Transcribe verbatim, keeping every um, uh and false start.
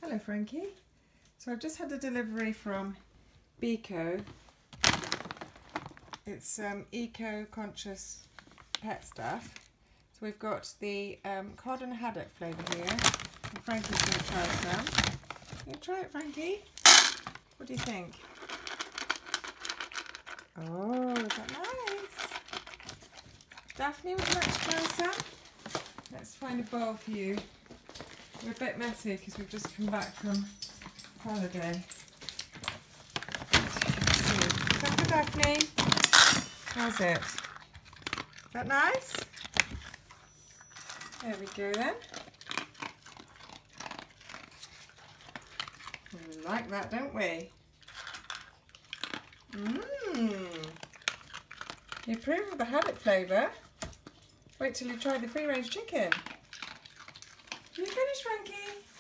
Hello Frankie. So I've just had a delivery from Beco. It's um, eco-conscious pet stuff. So we've got the um, cod and haddock flavour here. And Frankie's going to try some. You going to try it, Frankie? What do you think? Oh, is that nice? Daphne, would you like to try some? Let's find a bowl for you. We're a bit messy because we've just come back from holiday. Come for Daphne. How's it? Is that nice? There we go then. We like that, don't we? Mmm. You approve of the haddock flavour? Wait till you try the free range chicken. You finished, Frankie?